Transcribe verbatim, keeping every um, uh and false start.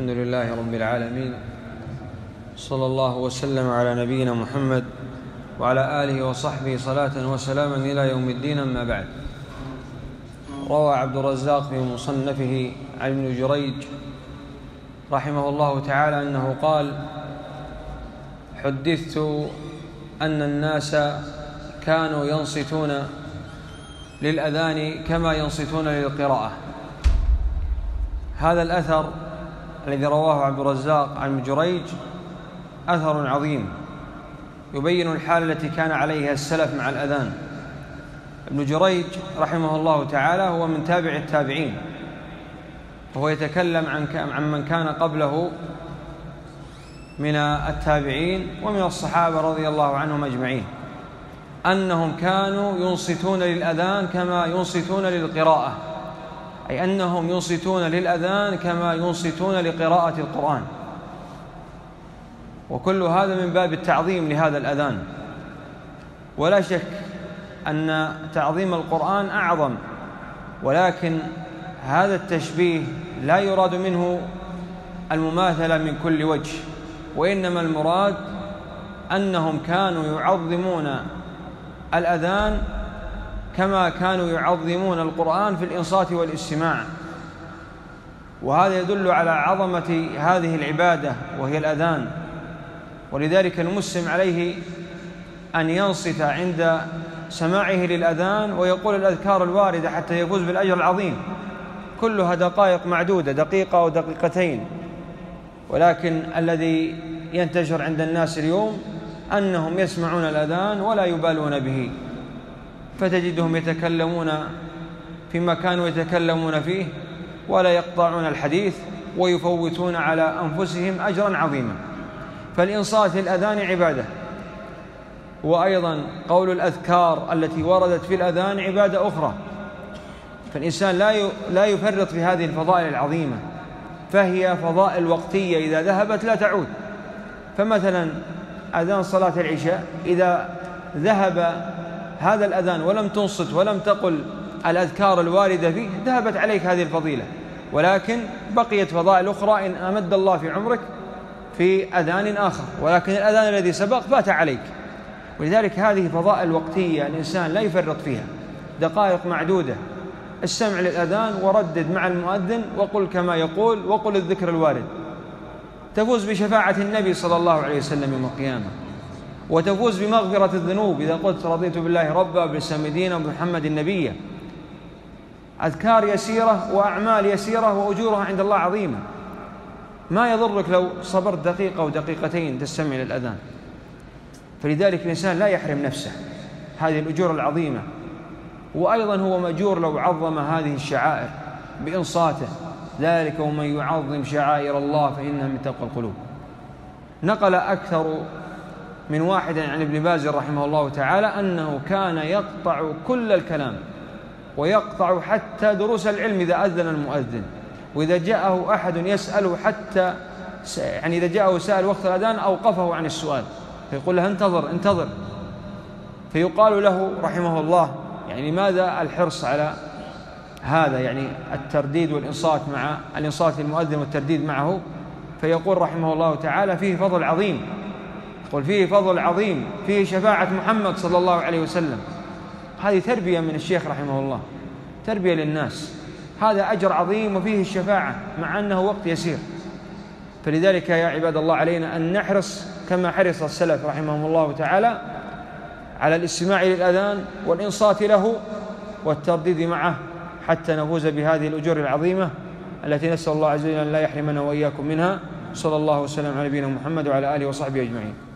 الحمد لله رب العالمين، صلى الله وسلم على نبينا محمد وعلى آله وصحبه صلاة وسلاما إلى يوم الدين. أما بعد، روى عبد الرزاق في مصنفه عن ابن جريج رحمه الله تعالى أنه قال: حدثت أن الناس كانوا ينصتون للأذان كما ينصتون للقراءة. هذا الأثر الذي رواه عبد الرزاق عن ابن جريج أثر عظيم يبين الحال التي كان عليها السلف مع الأذان. ابن جريج رحمه الله تعالى هو من تابع التابعين، وهو يتكلم عن من كان قبله من التابعين ومن الصحابة رضي الله عنهم أجمعين، أنهم كانوا ينصتون للأذان كما ينصتون للقراءة، أي أنهم ينصتون للأذان كما ينصتون لقراءة القرآن. وكل هذا من باب التعظيم لهذا الأذان، ولا شك أن تعظيم القرآن أعظم، ولكن هذا التشبيه لا يراد منه المماثلة من كل وجه، وإنما المراد أنهم كانوا يعظمون الأذان كما كانوا يعظمون القرآن في الإنصات والاستماع. وهذا يدل على عظمة هذه العبادة وهي الأذان، ولذلك المسلم عليه أن ينصت عند سماعه للأذان ويقول الأذكار الواردة حتى يفوز بالأجر العظيم، كلها دقائق معدودة، دقيقة أو دقيقتين. ولكن الذي ينتشر عند الناس اليوم أنهم يسمعون الأذان ولا يبالون به، فتجدهم يتكلمون فيما كانوا يتكلمون فيه ولا يقطعون الحديث ويفوتون على أنفسهم أجرا عظيما. فالإنصات للأذان عبادة، وأيضا قول الأذكار التي وردت في الأذان عبادة أخرى، فالإنسان لا يفرط في هذه الفضائل العظيمة، فهي فضائل وقتية إذا ذهبت لا تعود. فمثلا أذان صلاة العشاء إذا ذهب هذا الأذان ولم تنصت ولم تقل الأذكار الواردة فيه ذهبت عليك هذه الفضيلة، ولكن بقيت فضائل أخرى إن أمد الله في عمرك في أذان آخر، ولكن الأذان الذي سبق فات عليك. ولذلك هذه فضائل وقتية الإنسان لا يفرط فيها، دقائق معدودة، السمع للأذان وردد مع المؤذن وقل كما يقول وقل الذكر الوارد، تفوز بشفاعة النبي صلى الله عليه وسلم يوم القيامة، وتفوز بمغفرة الذنوب إذا قلت رضيت بالله ربا وبالإسلام دينا وبمحمد النبيا. أذكار يسيرة وأعمال يسيرة وأجورها عند الله عظيمة، ما يضرك لو صبرت دقيقة أو دقيقتين تستمع للأذان. فلذلك الإنسان لا يحرم نفسه هذه الأجور العظيمة، وأيضا هو مأجور لو عظم هذه الشعائر بإنصاته، ذلك ومن يعظم شعائر الله فإنها من تقوى القلوب. نقل أكثر من واحد عن ابن باز رحمه الله تعالى أنه كان يقطع كل الكلام ويقطع حتى دروس العلم إذا أذن المؤذن، وإذا جاءه أحد يسأله حتى يعني إذا جاءه سائل وقت الأذان أوقفه عن السؤال فيقول له انتظر انتظر، فيقال له رحمه الله يعني لماذا الحرص على هذا، يعني الترديد والإنصات مع الإنصات للمؤذن والترديد معه، فيقول رحمه الله تعالى فيه فضل عظيم، يقول فيه فضل عظيم، فيه شفاعة محمد صلى الله عليه وسلم. هذه تربية من الشيخ رحمه الله، تربية للناس، هذا أجر عظيم وفيه الشفاعة مع أنه وقت يسير. فلذلك يا عباد الله علينا أن نحرص كما حرص السلف رحمهم الله تعالى على الاستماع للأذان والإنصات له والترديد معه حتى نفوز بهذه الأجور العظيمة التي نسأل الله عز وجل أن لا يحرمنا وإياكم منها. صلى الله وسلم على نبينا محمد وعلى آله وصحبه أجمعين.